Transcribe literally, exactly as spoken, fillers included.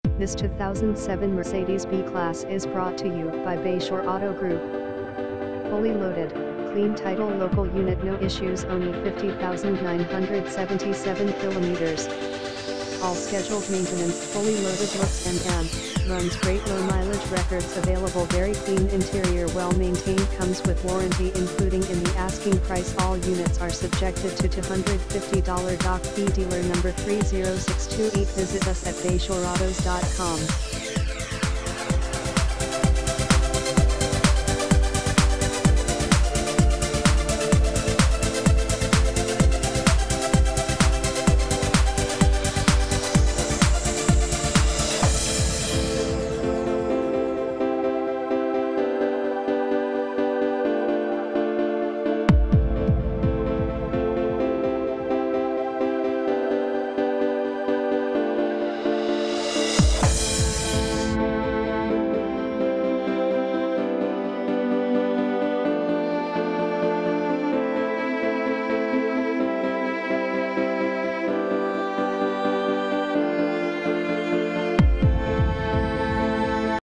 This two thousand seven Mercedes B-Class is brought to you by Bayshore Auto Group. Fully loaded, clean title, local unit, no issues, only fifty thousand nine hundred seventy-seven kilometers. All scheduled maintenance, fully loaded, looks and am, runs great, low mileage records available, very clean interior, well maintained, comes with warranty including in the asking price. All units are subjected to two hundred fifty dollars doc fee. Dealer number three zero six two eight. Visit us at bayshore autos dot com.